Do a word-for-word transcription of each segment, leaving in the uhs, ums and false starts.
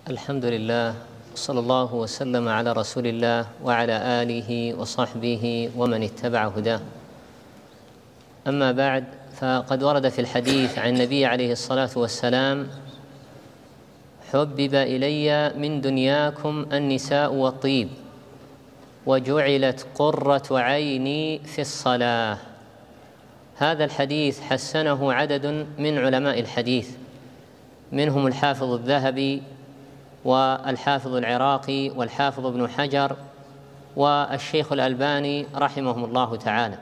الحمد لله، صلى الله وسلم على رسول الله وعلى آله وصحبه ومن اتبع هداه. أما بعد، فقد ورد في الحديث عن النبي عليه الصلاة والسلام: حبب إلي من دنياكم النساء والطيب، وجعلت قرة عيني في الصلاة. هذا الحديث حسنه عدد من علماء الحديث، منهم الحافظ الذهبي والحافظ العراقي والحافظ ابن حجر والشيخ الألباني رحمهم الله تعالى.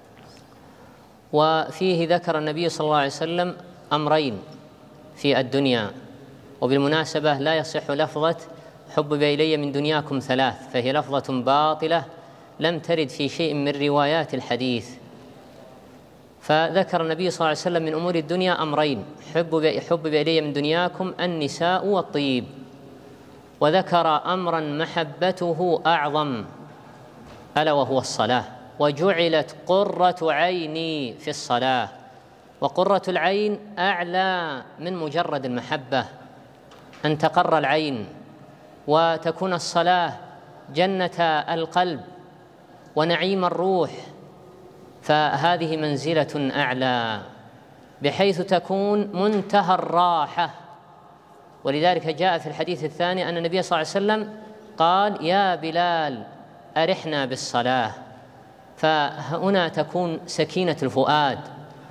وفيه ذكر النبي صلى الله عليه وسلم أمرين في الدنيا، وبالمناسبة لا يصح لفظة حبب إلي من دنياكم ثلاث، فهي لفظة باطلة لم ترد في شيء من روايات الحديث. فذكر النبي صلى الله عليه وسلم من أمور الدنيا أمرين: حبب, حبب إلي من دنياكم النساء والطيب، وذكر أمرا محبته أعظم ألا وهو الصلاة: وجعلت قرة عيني في الصلاة. وقرة العين أعلى من مجرد المحبة، أن تقر العين وتكون الصلاة جنة القلب ونعيم الروح، فهذه منزلة أعلى بحيث تكون منتهى الراحة. ولذلك جاء في الحديث الثاني أن النبي صلى الله عليه وسلم قال: يا بلال أرحنا بالصلاة. فهنا تكون سكينة الفؤاد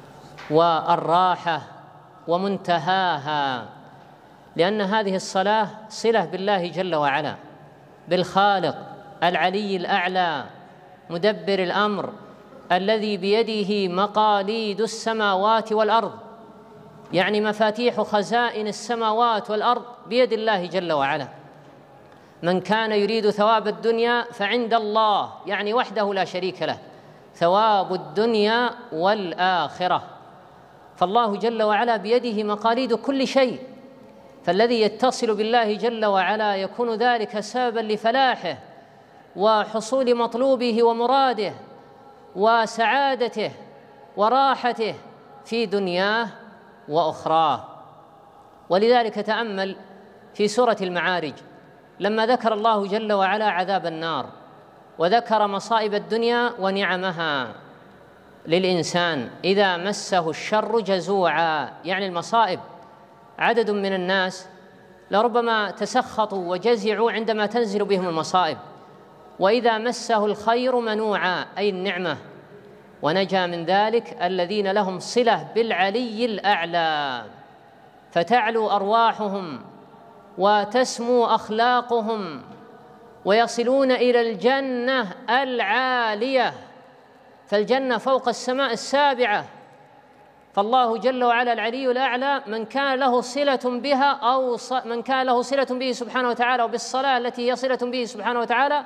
والراحة ومنتهاها، لأن هذه الصلاة صلة بالله جل وعلا، بالخالق العلي الأعلى مدبر الأمر الذي بيده مقاليد السماوات والأرض، يعني مفاتيح خزائن السماوات والأرض بيد الله جل وعلا. من كان يريد ثواب الدنيا فعند الله، يعني وحده لا شريك له، ثواب الدنيا والآخرة. فالله جل وعلا بيده مقاليد كل شيء، فالذي يتصل بالله جل وعلا يكون ذلك سببا لفلاحه وحصول مطلوبه ومراده وسعادته وراحته في دنياه وأخراه. ولذلك تأمل في سورة المعارج لما ذكر الله جل وعلا عذاب النار، وذكر مصائب الدنيا ونعمها للإنسان: إذا مسه الشر جزوعا، يعني المصائب. عدد من الناس لربما تسخطوا وجزعوا عندما تنزل بهم المصائب، وإذا مسه الخير منوعا، أي النعمة. ونجا من ذلك الذين لهم صلة بالعلي الأعلى، فتعلو أرواحهم وتسمو أخلاقهم ويصلون إلى الجنة العالية، فالجنة فوق السماء السابعة. فالله جل وعلا العلي الأعلى من كان له صلة بها أو من كان له صلة به سبحانه وتعالى وبالصلاة التي هي صلة به سبحانه وتعالى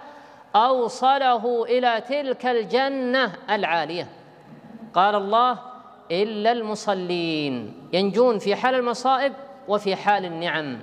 أوصله إلى تلك الجنة العالية. قال الله: إلا المصلين، ينجون في حال المصائب وفي حال النعم،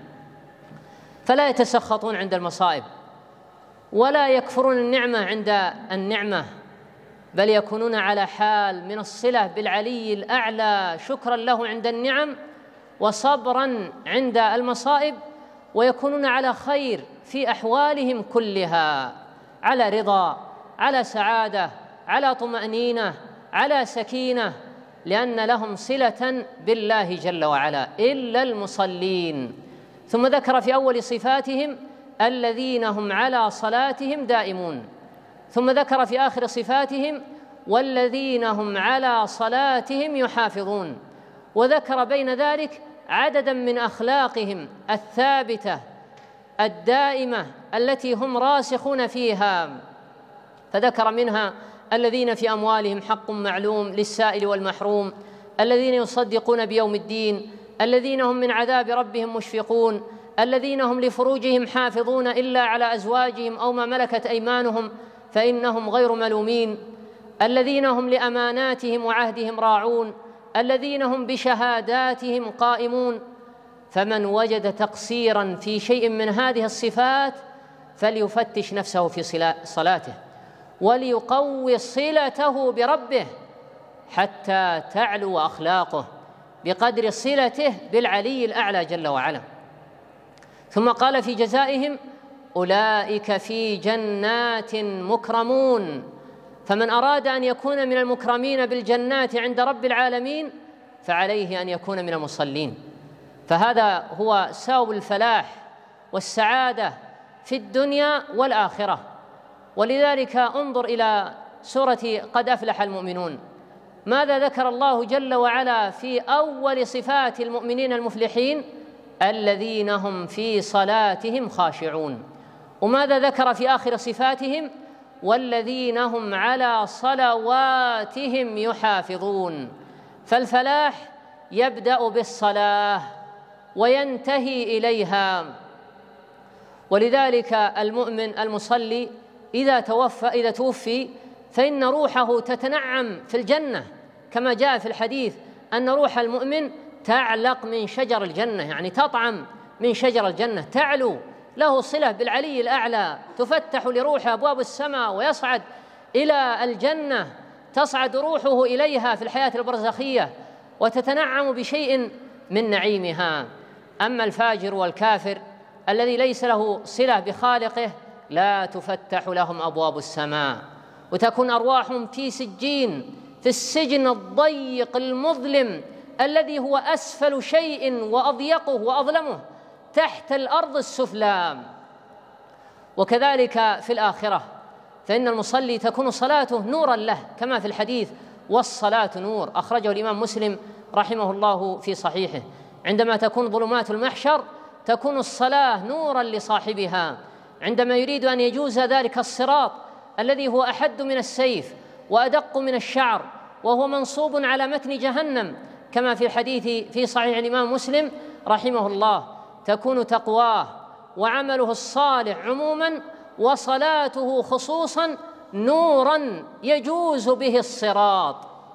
فلا يتسخطون عند المصائب ولا يكفرون النعمة عند النعمة، بل يكونون على حال من الصلة بالعلي الأعلى، شكرا له عند النعم وصبرا عند المصائب، ويكونون على خير في أحوالهم كلها، على رضا، على سعادة، على طمأنينة، على سكينة، لأن لهم صلة بالله جل وعلا. إلا المصلين. ثم ذكر في أول صفاتهم: الذين هم على صلاتهم دائمون. ثم ذكر في آخر صفاتهم: والذين هم على صلاتهم يحافظون. وذكر بين ذلك عددا من أخلاقهم الثابتة الدائمة التي هم راسخون فيها، فذكر منها: الذين في أموالهم حق معلوم للسائل والمحروم، الذين يصدقون بيوم الدين، الذين هم من عذاب ربهم مشفقون، الذين هم لفروجهم حافظون إلا على أزواجهم أو ما ملكت أيمانهم فإنهم غير ملومين، الذين هم لأماناتهم وعهدهم راعون، الذين هم بشهاداتهم قائمون. فمن وجد تقصيرا في شيء من هذه الصفات فليفتش نفسه في صلاته، وليقوي صلته بربه حتى تعلو أخلاقه بقدر صلته بالعلي الأعلى جل وعلا. ثم قال في جزائهم: أولئك في جنات مكرمون. فمن أراد أن يكون من المكرمين بالجنات عند رب العالمين فعليه أن يكون من المصلين. فهذا هو سبب الفلاح والسعادة في الدنيا والآخرة. ولذلك انظر إلى سورة قد أفلح المؤمنون، ماذا ذكر الله جل وعلا في أول صفات المؤمنين المفلحين؟ الذين هم في صلاتهم خاشعون. وماذا ذكر في آخر صفاتهم؟ والذين هم على صلواتهم يحافظون. فالفلاح يبدأ بالصلاة وينتهي إليها. ولذلك المؤمن المصلي إذا توفى إذا توفي فإن روحه تتنعم في الجنة، كما جاء في الحديث أن روح المؤمن تعلق من شجر الجنة، يعني تطعم من شجر الجنة، تعلو، له صلة بالعلي الأعلى، تفتح لروحه أبواب السماء ويصعد إلى الجنة، تصعد روحه إليها في الحياة البرزخية وتتنعم بشيء من نعيمها. أما الفاجر والكافر الذي ليس له صلة بخالقه لا تفتح لهم أبواب السماء، وتكون أرواحهم في سجين، في السجن الضيق المظلم الذي هو أسفل شيء وأضيقه وأظلمه تحت الأرض السفلى. وكذلك في الآخرة، فإن المصلي تكون صلاته نورا له، كما في الحديث: والصلاة نور، أخرجه الإمام مسلم رحمه الله في صحيحه. عندما تكون ظلمات المحشر تكون الصلاة نورا لصاحبها، عندما يريد أن يجوز ذلك الصراط الذي هو أحد من السيف وأدق من الشعر وهو منصوب على متن جهنم، كما في الحديث في صحيح الإمام مسلم رحمه الله، تكون تقواه وعمله الصالح عموما وصلاته خصوصا نورا يجوز به الصراط.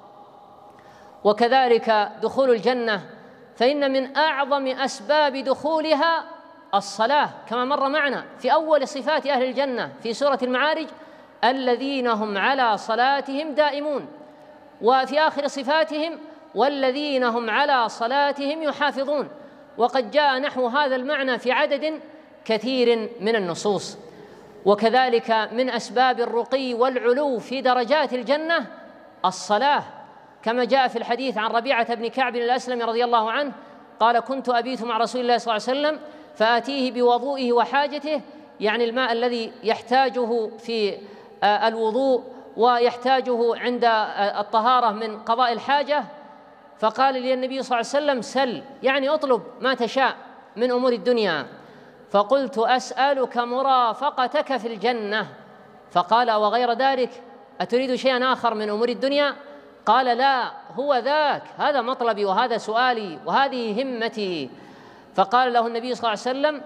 وكذلك دخول الجنة، فإن من أعظم أسباب دخولها الصلاة، كما مر معنا في أول صفات أهل الجنة في سورة المعارج: الذين هم على صلاتهم دائمون. وفي آخر صفاتهم: والذين هم على صلاتهم يحافظون. وقد جاء نحو هذا المعنى في عدد كثير من النصوص. وكذلك من أسباب الرقي والعلو في درجات الجنة الصلاة، كما جاء في الحديث عن ربيعة بن كعب الأسلمي رضي الله عنه قال: كنت أبيت مع رسول الله صلى الله عليه وسلم فآتيه بوضوئه وحاجته، يعني الماء الذي يحتاجه في الوضوء ويحتاجه عند الطهارة من قضاء الحاجة، فقال لي النبي صلى الله عليه وسلم: سل، يعني اطلب ما تشاء من أمور الدنيا. فقلت: أسألك مرافقتك في الجنة. فقال: وغير ذلك؟ أتريد شيئا آخر من أمور الدنيا؟ قال: لا، هو ذاك، هذا مطلبي وهذا سؤالي وهذه همتي. فقال له النبي صلى الله عليه وسلم: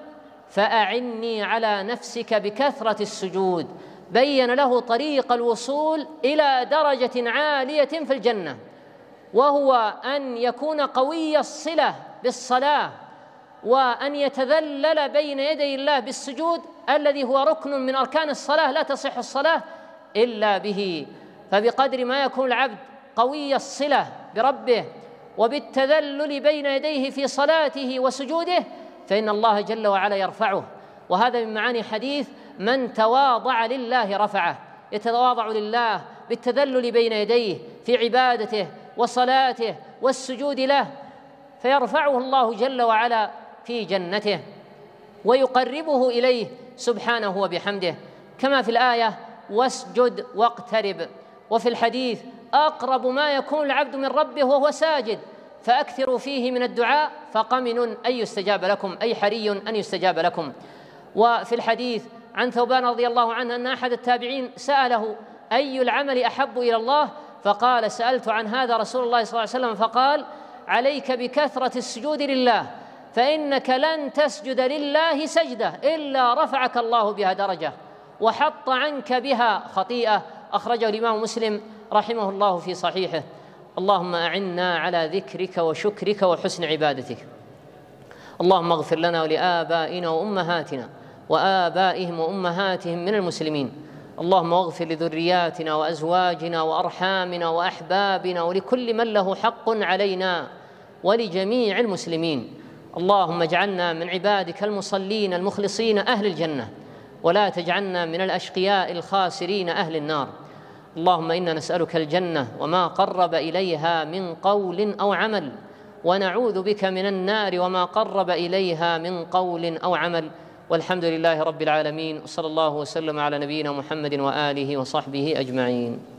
فأعني على نفسك بكثرة السجود. بين له طريق الوصول إلى درجة عالية في الجنة، وهو أن يكون قوي الصلة بالصلاة، وأن يتذلل بين يدي الله بالسجود الذي هو ركن من أركان الصلاة، لا تصح الصلاة إلا به. فبقدر ما يكون العبد قوي الصلة بربه وبالتذلل بين يديه في صلاته وسجوده فإن الله جل وعلا يرفعه. وهذا من معاني حديث: من تواضع لله رفعه، يتواضع لله بالتذلل بين يديه في عبادته وصلاته والسجود له، فيرفعه الله جل وعلا في جنته ويقربه إليه سبحانه وبحمده، كما في الآية: واسجد واقترب. وفي الحديث: أقرب ما يكون العبد من ربه وهو ساجد، فأكثروا فيه من الدعاء فقمن أن يستجاب لكم، أي حري أن يستجاب لكم. وفي الحديث عن ثوبان رضي الله عنه أن أحد التابعين سأله: أي العمل أحب إلى الله؟ فقال: سألت عن هذا رسول الله صلى الله عليه وسلم فقال: عليك بكثرة السجود لله، فإنك لن تسجد لله سجدة إلا رفعك الله بها درجة وحط عنك بها خطيئة. أخرجه الإمام مسلم رحمه الله في صحيحه. اللهم أعنا على ذكرك وشكرك وحسن عبادتك. اللهم اغفر لنا ولآبائنا وأمهاتنا وآبائهم وأمهاتهم من المسلمين. اللهم اغفر لذرياتنا وأزواجنا وأرحامنا وأحبابنا ولكل من له حق علينا ولجميع المسلمين. اللهم اجعلنا من عبادك المصلين المخلصين أهل الجنة، ولا تجعلنا من الأشقياء الخاسرين أهل النار. اللهم إنا نسألك الجنة وما قرب إليها من قول أو عمل، ونعوذ بك من النار وما قرب إليها من قول أو عمل. والحمد لله رب العالمين، وصلى الله وسلم على نبينا محمد وآله وصحبه أجمعين.